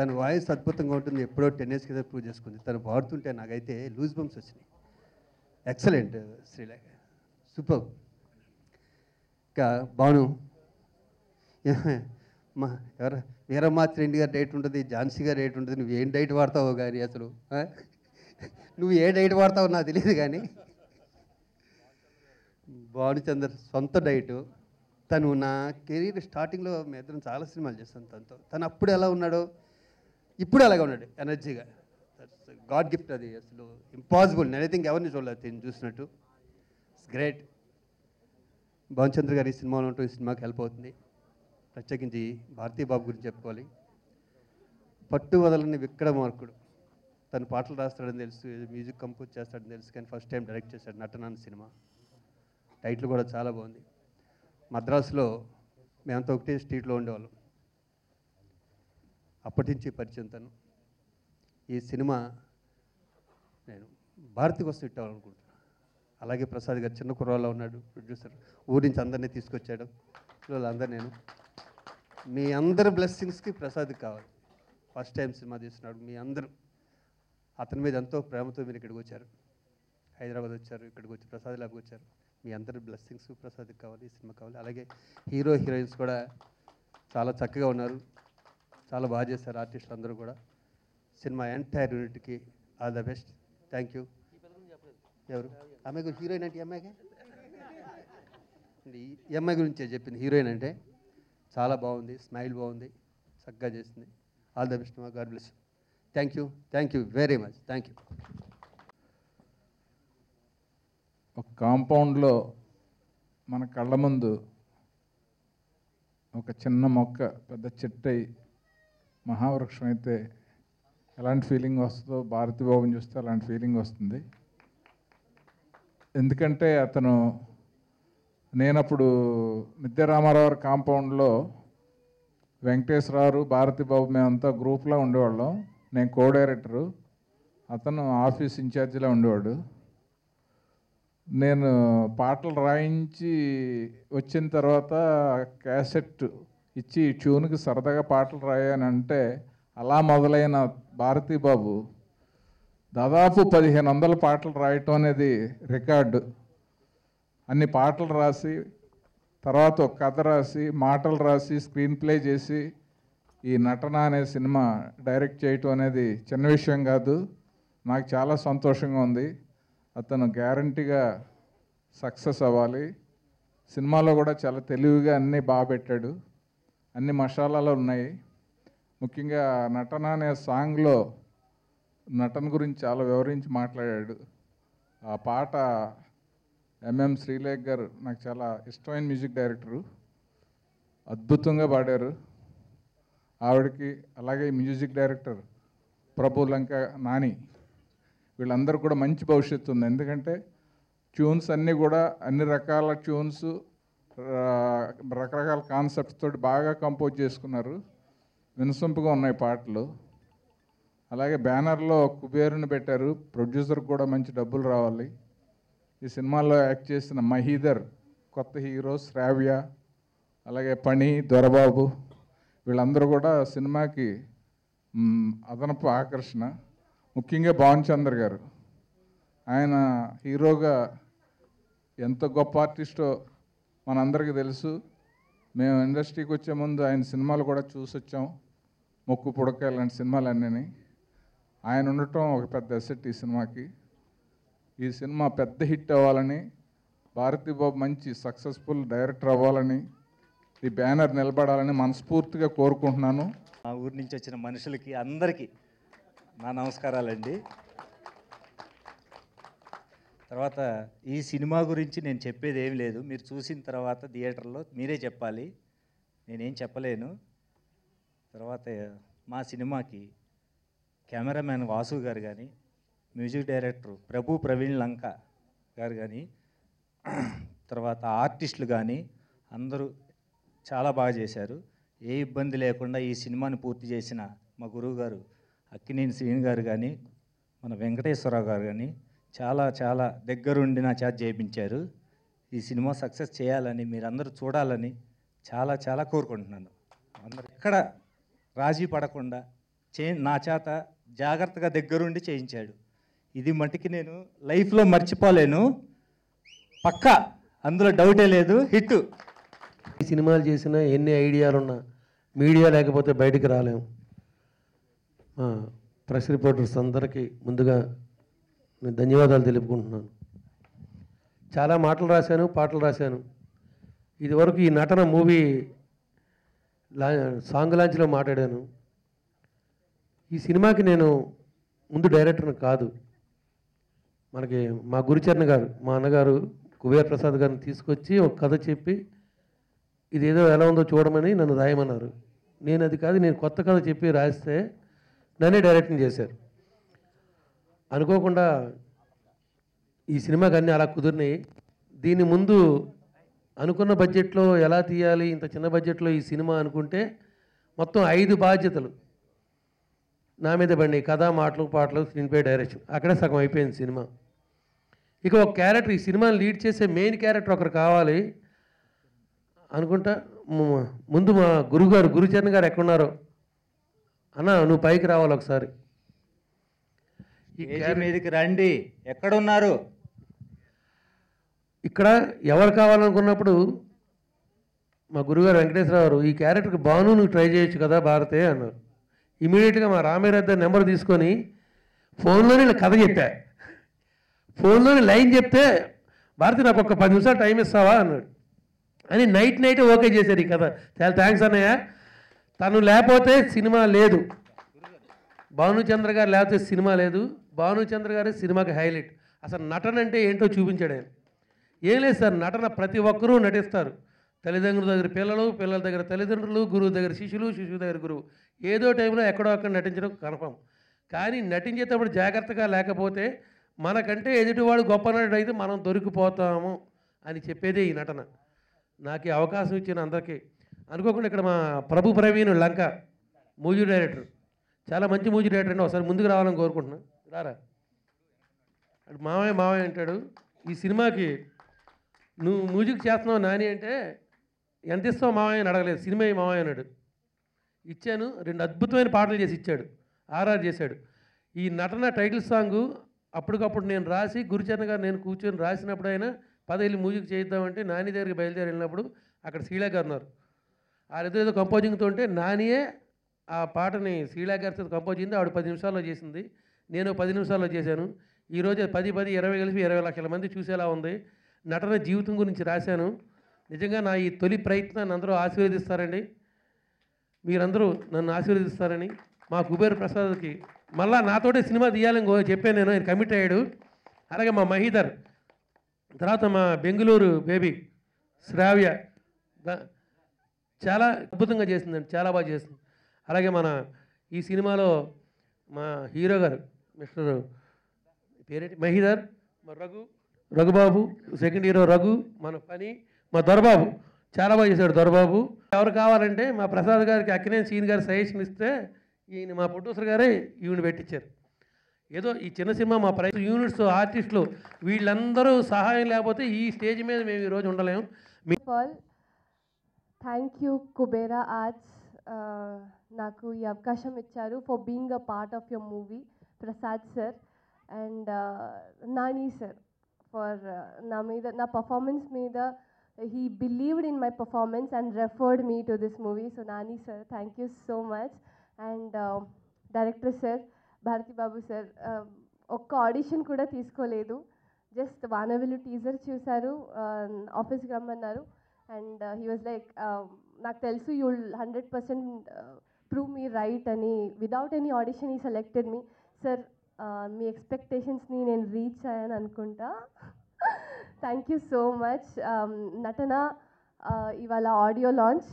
తన వాయిస్ అద్భుతంగా ఉంటుంది. ఎప్పుడో 10 years కింద ప్రూవ్ చేసుకుంది. తను పాడుతుంటే నాకైతే లూజ్ బంప్స్ వచ్చినాయి. Excellent Srilekha, super. ఇంకా భాను మా ఎవరు వీరమాచి రెడ్డి గారి డైట్ ఉంటుంది, ఝాన్సీ గారి డైట్ ఉంటుంది. నువ్వు ఏం డైట్ వాడతావో కానీ అసలు నువ్వు ఏ డైట్ వాడతావో నాకు తెలియదు కానీ భానుచందర్ సొంత డైటు. తను నా కెరీర్ స్టార్టింగ్లో మేము ఇద్దరం చాలా సినిమాలు చేస్తాను తనతో. తను అప్పుడు ఎలా ఉన్నాడో ఇప్పుడు అలాగే ఉన్నాడు, ఎనర్జీగా. గాడ్ గిఫ్ట్ అది, అసలు ఇంపాసిబుల్. నేను ఐ థింక్ ఎవరిని చూడలేదు తిని చూసినట్టు. It's great. భానుచంద్ర గారు ఈ సినిమాలో ఉంటూ ఈ సినిమాకి హెల్ప్ అవుతుంది. ప్రత్యేకించి భారతీ బాబు గురించి చెప్పుకోవాలి. పట్టు వదలని విక్రమార్కుడు. తను పాటలు రాస్తాడని తెలుసు, మ్యూజిక్ కంపోజ్ చేస్తాడని తెలుసు, కానీ ఫస్ట్ టైం డైరెక్ట్ చేశాడు నటనాన్ని సినిమా. టైటిల్ కూడా చాలా బాగుంది. మద్రాసులో మేమంతా ఒకటే స్ట్రీట్లో ఉండేవాళ్ళం. అప్పటి నుంచి పరిచయం తను. ఈ సినిమా నేను భారతి కోసం ఇట్టాలనుకుంటున్నాను. అలాగే ప్రసాద్ గారు చిన్న కుర్రాల్లో ఉన్నాడు, ప్రొడ్యూసర్. ఊరి నుంచి అందరినీ తీసుకొచ్చాడు. వాళ్ళందరూ నేను మీ అందరి బ్లెస్సింగ్స్కి ప్రసాద్కి కావాలి. ఫస్ట్ టైం సినిమా తీస్తున్నాడు. మీ అందరూ అతని మీద ఎంతో ప్రేమతో మీరు ఇక్కడికి వచ్చారు, హైదరాబాద్ వచ్చారు, ఇక్కడికి వచ్చి ప్రసాద్ ల్యాబ్కి వచ్చారు. మీ అందరి బ్లెస్సింగ్స్ ప్రసాద్కి కావాలి, ఈ సినిమా కావాలి. అలాగే హీరో హీరోయిన్స్ కూడా చాలా చక్కగా ఉన్నారు, చాలా బాగా చేశారు ఆర్టిస్టులు అందరూ కూడా. సినిమా ఎంటైర్ యూనిట్కి all the best. Thank you. ఎవరు అమ్మాయి గురించి? హీరోయిన్ అంటే ఈ అమ్మాయికే, ఈ అమ్మాయి గురించే చెప్పింది. హీరోయిన్ అంటే చాలా బాగుంది, స్మైల్ బాగుంది, చక్కగా చేసింది. All the best, God bless. Thank you very much. Thank you. ఒక కాంపౌండ్లో మన కళ్ళ ముందు ఒక చిన్న మొక్క పెద్ద చెట్టై మహావృక్షం అయితే ఎలాంటి ఫీలింగ్ వస్తుందో భారతీ బాబుని చూస్తే అలాంటి ఫీలింగ్ వస్తుంది. ఎందుకంటే అతను, నేనప్పుడు మిద్దె రామారావు కాంపౌండ్లో వెంకటేశ్వరరావు, భారతీ బాబు మేమంతా గ్రూప్లో ఉండేవాళ్ళం. నేను కో డైరెక్టరు, అతను ఆఫీస్ ఇన్ఛార్జిలా ఉండేవాడు. నేను పాటలు రాయించి వచ్చిన తర్వాత క్యాసెట్ ఇచ్చి ట్యూన్కి సరదాగా పాటలు రాయనంటే అలా మొదలైన భారతీ బాబు దాదాపు 1500 పాటలు రాయటం అనేది రికార్డు. అన్ని పాటలు రాసి తర్వాత ఒక కథ రాసి మాటలు రాసి స్క్రీన్ ప్లే చేసి ఈ నటన అనే సినిమా డైరెక్ట్ చేయటం అనేది చిన్న విషయం కాదు. నాకు చాలా సంతోషంగా ఉంది. అతను గ్యారంటీగా సక్సెస్ అవ్వాలి. సినిమాలో కూడా చాలా తెలివిగా అన్నీ బాగా పెట్టాడు, అన్ని మసాలాలు ఉన్నాయి. ముఖ్యంగా నటన అనే సాంగ్లో నటన గురించి చాలా వివరించి మాట్లాడాడు. ఆ పాట ఎంఎం శ్రీలేఖ గారు నాకు చాలా ఇష్టమైన మ్యూజిక్ డైరెక్టరు, అద్భుతంగా పాడారు ఆవిడకి. అలాగే మ్యూజిక్ డైరెక్టర్ ప్రభు లంక, నాని, వీళ్ళందరూ కూడా మంచి భవిష్యత్తు ఉంది. ఎందుకంటే ట్యూన్స్ అన్నీ కూడా అన్ని రకాల ట్యూన్స్, రకరకాల కాన్సెప్ట్స్ తోటి బాగా కంపోజ్ చేసుకున్నారు. వినసొంపుగా ఉన్నాయి పాటలు. అలాగే బ్యానర్లో కుబేరుని పెట్టారు. ప్రొడ్యూసర్కి కూడా మంచి డబ్బులు రావాలి. ఈ సినిమాలో యాక్ట్ చేసిన మహీధర్, కొత్త హీరో శ్రావ్య, అలాగే పణి, దొరబాబు, వీళ్ళందరూ కూడా సినిమాకి అదనపు ఆకర్షణ. ముఖ్యంగా భానుచంద్ర గారు, ఆయన హీరోగా ఎంత గొప్ప ఆర్టిస్టో మనందరికీ తెలుసు. మేము ఇండస్ట్రీకి వచ్చే ముందు ఆయన సినిమాలు కూడా చూసి వచ్చాం, మొక్కు పుడక ఇలాంటి సినిమాలన్నీ. ఆయన ఉండటం ఒక పెద్ద అసెట్ ఈ సినిమాకి. ఈ సినిమా పెద్ద హిట్ అవ్వాలని, భారతీ బాబు మంచి సక్సెస్ఫుల్ డైరెక్టర్ అవ్వాలని, ఈ బ్యానర్ నిలబడాలని మనస్ఫూర్తిగా కోరుకుంటున్నాను. మా ఊరి నుంచి వచ్చిన మనుషులకి అందరికీ నా నమస్కారాలండి. తర్వాత ఈ సినిమా గురించి నేను చెప్పేది ఏం లేదు, మీరు చూసిన తర్వాత థియేటర్లో మీరే చెప్పాలి, నేనేం చెప్పలేను. తర్వాత మా సినిమాకి కెమెరామ్యాన్ వాసు గారు కానీ, మ్యూజిక్ డైరెక్టర్ ప్రవీణ్ లంక గారు కానీ, తర్వాత ఆర్టిస్టులు కానీ అందరూ చాలా బాగా చేశారు. ఏ ఇబ్బంది లేకుండా ఈ సినిమాని పూర్తి చేసిన మా గురువు గారు అక్కినేని శ్రీని గారు కానీ, మన వెంకటేశ్వరరావు గారు కానీ చాలా చాలా దగ్గరుండి నా చేత చేయించారు. ఈ సినిమా సక్సెస్ చేయాలని, మీరందరూ చూడాలని చాలా చాలా కోరుకుంటున్నాను. అందరూ ఎక్కడ రాజీ పడకుండా నా చేత జాగ్రత్తగా దగ్గరుండి చేయించాడు. ఇది మటుకి నేను లైఫ్లో మర్చిపోలేను. పక్కా, అందులో డౌటే లేదు. హిట్. ఈ సినిమాలు చేసిన ఎన్ని ఐడియాలున్నా మీడియా లేకపోతే బయటికి రాలేము. ప్రెస్ రిపోర్టర్స్ అందరికీ ముందుగా నేను ధన్యవాదాలు తెలుపుకుంటున్నాను. చాలా మాటలు రాశాను, పాటలు రాశాను. ఇదివరకు ఈ నటన మూవీ సాంగ్ లాంచ్లో మాట్లాడాను. ఈ సినిమాకి నేను ముందు డైరెక్టర్ని కాదు. మనకి మా గురుచరణ్ గారు, మా అన్నగారు కుబేర్ ప్రసాద్ గారిని తీసుకొచ్చి ఒక కథ చెప్పి ఇదేదో ఎలా ఉందో చూడమని నన్ను రాయమన్నారు. నేను అది కాదు, నేను కొత్త కథ చెప్పి రాస్తే నన్నే డైరెక్టింగ్ చేశారు. అనుకోకుండా ఈ సినిమాకి అన్నీ అలా కుదిరినాయి. దీని ముందు అనుకున్న బడ్జెట్లో ఎలా తీయాలి, ఇంత చిన్న బడ్జెట్లో ఈ సినిమా అనుకుంటే మొత్తం 5 బాధ్యతలు నా మీద పడినాయి. కథ, మాటలు, పాటలు, స్క్రీన్ ప్లే, డైరెక్షన్. అక్కడే సగం అయిపోయింది సినిమా. ఇక ఒక క్యారెక్టర్, ఈ సినిమాని లీడ్ చేసే మెయిన్ క్యారెక్టర్ ఒకరు కావాలి అనుకుంటా. ముందు మా గురుగారు గురుచరణ్ గారు ఎక్కడున్నారో, అన్న నువ్వు పైకి రావాలి ఒకసారి. స్టేజ్ మీదకి రండి. ఎక్కడున్నారు? ఇక్కడ ఎవరు కావాలనుకున్నప్పుడు మా గురుగారు వెంకటేశ్వరరావు గారు, ఈ క్యారెక్టర్కి భాను నువ్వు ట్రై చేయొచ్చు కదా భారతే అన్నారు. ఇమీడియట్గా మా రామేరద్ద నెంబర్ తీసుకొని ఫోన్లోనే కథ చెప్పా. ఫోన్లోనే లైన్ చెప్తే, భారతి నాకు ఒక 10 నిమిషాలు టైం ఇస్తావా అన్నాడు. అని నైట్ ఓకే చేశారు ఈ కథ. చాలా థ్యాంక్స్ అన్నయ్య. తను లేకపోతే సినిమా లేదు, భానుచంద్ర గారు లేకపోతే సినిమా లేదు. భానుచంద్ర గారే సినిమాకి హైలైట్. అసలు నటన అంటే ఏంటో చూపించాడు ఆయన. ఏం లేదు సార్, నటన ప్రతి ఒక్కరూ నటిస్తారు. తల్లిదండ్రుల దగ్గర పిల్లలు, పిల్లల దగ్గర తల్లిదండ్రులు, గురువు దగ్గర శిష్యులు, శిశువు దగ్గర గురువు. ఏదో టైంలో ఎక్కడో అక్కడ నటించడం కన్ఫర్మ్. కానీ నటించేటప్పుడు జాగ్రత్తగా లేకపోతే మనకంటే ఎదుటివాడు గొప్ప నటుడు అయితే మనం దొరికిపోతాము అని చెప్పేదే ఈ నటన. నాకు ఈ అవకాశం ఇచ్చిన అందరికీ. అనుకోకుండా ఇక్కడ మా ప్రభు ప్రవీణ్ లంక మ్యూజిక్ డైరెక్టర్, చాలా మంచి మ్యూజిక్ డైరెక్టర్ అండి. ఒకసారి ముందుకు రావాలని కోరుకుంటున్నాను. రారా. అటు మావయ్య అంటాడు, ఈ సినిమాకి నువ్వు మ్యూజిక్ చేస్తున్నావు నాని అంటే ఎంత ఇస్తావు మావయ్య అని అడగలేదు. సినిమా మావయ్య అన్నాడు. ఇచ్చాను. 2 అద్భుతమైన పాటలు చేసి ఇచ్చాడు. ఆర్ఆర్ చేశాడు. ఈ నటన టైటిల్ సాంగు అప్పటికప్పుడు నేను రాసి, గురుచరణ్ గారు నేను కూర్చొని రాసినప్పుడు అయినా పదేళ్ళు మ్యూజిక్ చేయిద్దామంటే నాని దగ్గరికి బయలుదేరి వెళ్ళినప్పుడు అక్కడ శ్రీలా గారు ఉన్నారు. ఏదో కంపోజింగ్తో ఉంటే నానియే ఆ పాటని శ్రీలా గారితో కంపోజ్ చేసింది. ఆవిడ 10 నిమిషాల్లో చేసింది, నేను 10 నిమిషాల్లో చేశాను. ఈరోజు 10-20 కలిపి 20 లక్షల మంది చూసేలా ఉంది. నటన జీవితం గురించి రాశాను. నిజంగా నా ఈ తొలి ప్రయత్నాన్ని అందరూ ఆశీర్వదిస్తారండి. మీరందరూ నన్ను ఆశీర్వదిస్తారని మా కుబేర్ ప్రసాద్కి మళ్ళా నాతోటే సినిమా తీయాలని చెప్పాను నేను. ఆయన కమిట్ అయ్యాడు. అలాగే మా మహీధర్, తర్వాత మా బెంగళూరు బేబీ శ్రావ్య చాలా అద్భుతంగా చేసిందండి, చాలా బాగా చేసింది. అలాగే మన ఈ సినిమాలో మా హీరో గారు మిస్టర్ పేరేంటి మహీధర్, మా రఘుబాబు, సెకండ్ హీరో రఘు, మన పని మా దొరబాబు చాలా బాగా చేశాడు. దొరబాబు ఎవరు కావాలంటే మా ప్రసాద్ గారికి అక్కినేని సీన్ గారు సజెషన్ ఇస్తే ఈయన మా ప్రొడ్యూసర్ గారే ఈయన పెట్టించారు. ఏదో ఈ చిన్న సినిమా మా యూనిట్స్, ఆర్టిస్టులు వీళ్ళందరూ సహాయం లేకపోతే ఈ స్టేజ్ మీద మేము ఈరోజు ఉండలేము. థ్యాంక్ యూ కుబేరా ఆర్ట్స్, నాకు ఈ అవకాశం ఇచ్చారు for being a part of your movie. Prasad sir and Nani sir for నా పర్ఫార్మెన్స్ మీద he believed in my performance and referred me to this movie. So Nani sir, thank you so much. And director sir, Bharati Babu sir, ఒక్క audition కూడా తీసుకోలేదు. Just వానవిల్లు teaser చూశారు, ఆఫీస్కి రమ్మన్నారు. And he was like, నాకు తెలుసు you will 100% prove me right అని. Without any audition he selected me. Sir మీ ఎక్స్పెక్టేషన్స్ని నేను రీచ్ అయ్యాను అనుకుంటా. Thank you so much. నటన ఇవాళ audio launch.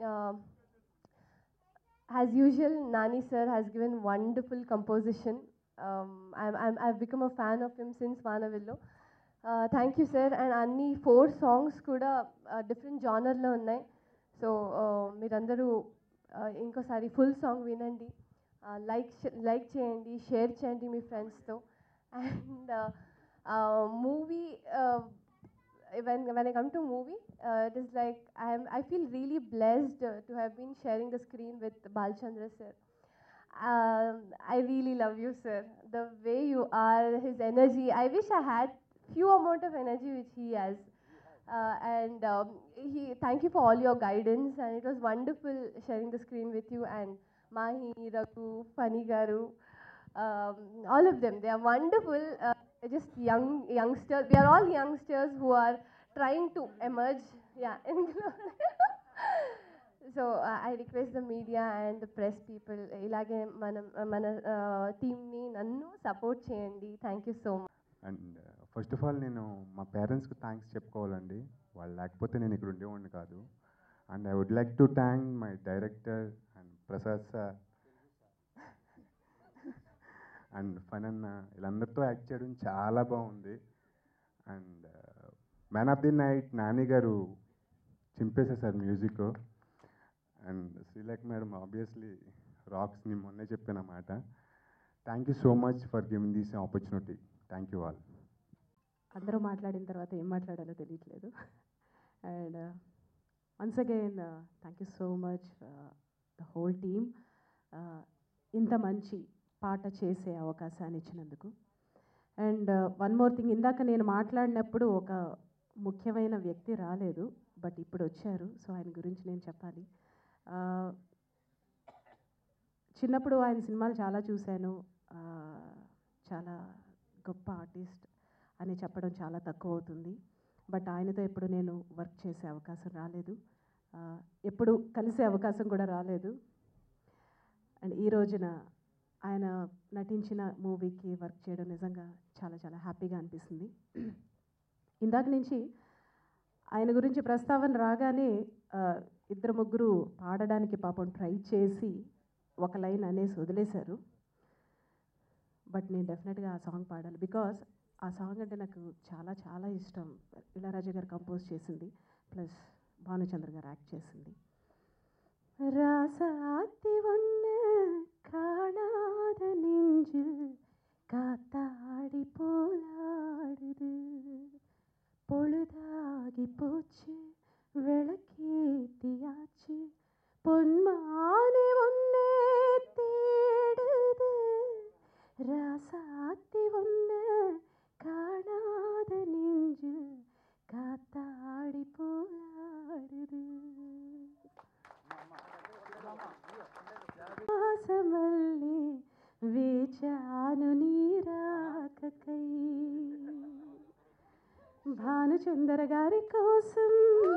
As usual Nani sir has given wonderful composition. I've become a fan of him since Vanavillo. Thank you sir. And అన్ని 4 songs కూడా different జానర్లో ఉన్నాయి. సో మీరందరూ ఇంకోసారి ఫుల్ సాంగ్ వినండి, like చేయండి, share చేయండి మీ ఫ్రెండ్స్తో. And movie, when I come to movie, it is like I feel really blessed to have been sharing the screen with Balchandra sir. I really love you, sir. The way you are, his energy. I wish I had few amount of energy which he has. And thank you for all your guidance, and it was wonderful sharing the screen with you and Mahi, Raghu, Fani Garu, all of them. They are wonderful. They're just youngsters. We are all youngsters who are trying to emerge. Yeah. So I request the media and the press people, ఇలాగే మన టీమ్ని నన్ను support చేయండి. Thank you so much. And first of all నేను మా పేరెంట్స్కి thanks చెప్పుకోవాలండి. వాళ్ళు లేకపోతే నేను ఇక్కడ ఉండేవాడిని కాదు. And I would like to thank my director and Prasad sir and ఫనన్న, వీళ్ళందరితో యాక్ట్ చేయడం చాలా బాగుంది. And man of the night Nani గారు చింపేసేసారు మ్యూజిక్. And Srilekha madam obviously rocks, నేను మొన్నే చెప్పానమాట. Thank you so much for giving this opportunity. Thank you all. అందరూ మాట్లాడిన తర్వాత ఏం మాట్లాడాలో తెలియట్లేదు. And once again thank you so much the whole team, ఇంత మంచి పాట చేసే అవకాశాన్ని ఇచ్చినందుకు. అండ్ వన్ మోర్ థింగ్, ఇందాక నేను మాట్లాడినప్పుడు ఒక ముఖ్యమైన వ్యక్తి రాలేదు, బట్ ఇప్పుడు వచ్చారు. సో ఆయన గురించి నేను చెప్పాలి. చిన్నప్పుడు ఆయన సినిమాలు చాలా చూశాను. చాలా గొప్ప ఆర్టిస్ట్ అని చెప్పడం చాలా తక్కువ అవుతుంది. బట్ ఆయనతో ఎప్పుడు నేను వర్క్ చేసే అవకాశం రాలేదు, ఎప్పుడు కలిసే అవకాశం కూడా రాలేదు. అండ్ ఈ రోజున ఆయన నటించిన మూవీకి వర్క్ చేయడం నిజంగా చాలా చాలా హ్యాపీగా అనిపిస్తుంది. ఇందాక నుంచి ఆయన గురించి ప్రస్తావన రాగానే ఇద్దరు ముగ్గురు పాడడానికి పాపం ట్రై చేసి ఒక లైన్ అనేసి వదిలేశారు. బట్ నేను డెఫినెట్గా ఆ సాంగ్ పాడాలి, బికాస్ ఆ సాంగ్ అంటే నాకు చాలా చాలా ఇష్టం. ఇళయరాజా గారు కంపోజ్ చేసింది, ప్లస్ భానుచంద్ర గారు యాక్ట్ చేసింది. రాసాతి ఉన్న காணாத நெஞ்சில் காத்தாடி போலாடுது, பொழுதாகி போச்சு விளக்கேத்தியாச்சு, பொன்மானே ஒன்னே தேடுது, ராசாத்தி ஒன்ன காணாத நெஞ்சில் காத்தாடி போலாடுது. ఆసమల్లి వేచాను నీరాకకై, భానుచంద్ర గారి కోసం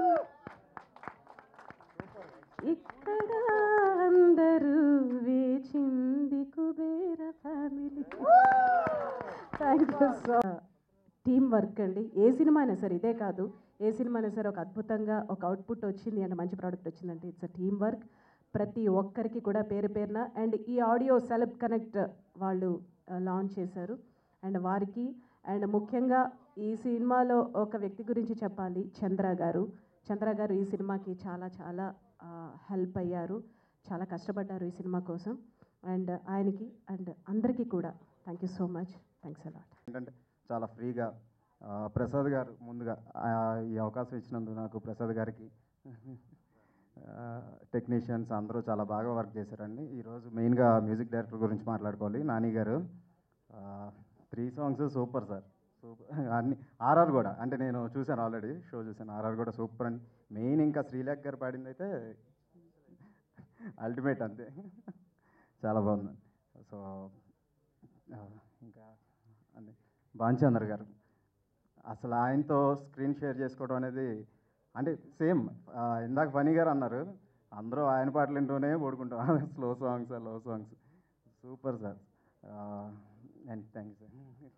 ఇక్కడ అందరూ వేచింది Kubera family. Thank you so. Team work అండి, ఏ సినిమా అయినా సరే, ఇదే కాదు, ఏ సినిమా అయినా సరే ఒక అద్భుతంగా ఒక అవుట్పుట్ వచ్చింది అంటే, మంచి ప్రోడక్ట్ వచ్చిందంటే ఇట్స్ అ టీమ్ వర్క్. ప్రతి ఒక్కరికి కూడా పేరు పేరున. అండ్ ఈ ఆడియో సెలబ్ కనెక్ట్ వాళ్ళు లాంచ్ చేశారు, అండ్ వారికి అండ్ ముఖ్యంగా ఈ సినిమాలో ఒక వ్యక్తి గురించి చెప్పాలి, చంద్ర గారు. చంద్ర గారు ఈ సినిమాకి చాలా చాలా హెల్ప్ అయ్యారు, చాలా కష్టపడ్డారు ఈ సినిమా కోసం. అండ్ ఆయనకి అండ్ అందరికీ కూడా thank you so much. Thanks a lot. ఏంటంటే చాలా ఫ్రీగా ప్రసాద్ గారు ముందుగా ఈ అవకాశం ఇచ్చినందుకు నాకు ప్రసాద్ గారికి, టెక్నీషియన్స్ అందరూ చాలా బాగా వర్క్ చేశారండి. ఈరోజు మెయిన్గా మ్యూజిక్ డైరెక్టర్ గురించి మాట్లాడుకోవాలి. నాని గారు 3 సాంగ్స్ సూపర్ సార్, సూపర్. అన్ని ఆర్ఆర్ కూడా, అంటే నేను చూశాను ఆల్రెడీ, షో చూశాను, ఆర్ఆర్ కూడా సూపర్ అండి. మెయిన్ ఇంకా శ్రీలేఖ గారు పాడింది అయితే అల్టిమేట్, అంతే, చాలా బాగుంది. సో ఇంకా అన్ని భానుచంద్ర గారు, అసలు ఆయనతో స్క్రీన్ షేర్ చేసుకోవడం అనేది అంటే సేమ్ ఇందాక ఫనీ గారు అన్నారు, అందరూ ఆయన పాటలు వింటూనే పడుకుంటాం, slow songs love songs, super sir. And thank you sir.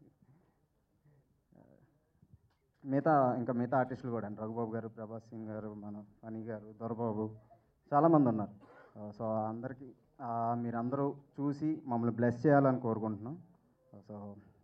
మిగతా ఆర్టిస్టులు కూడా అండి, రఘుబాబు గారు, ప్రభాస్ సింగ్ గారు, మన ఫనీ గారు, దొరబాబు, చాలామంది ఉన్నారు. సో అందరికీ మీరందరూ చూసి మమ్మల్ని బ్లెస్ చేయాలని కోరుకుంటున్నాం. సో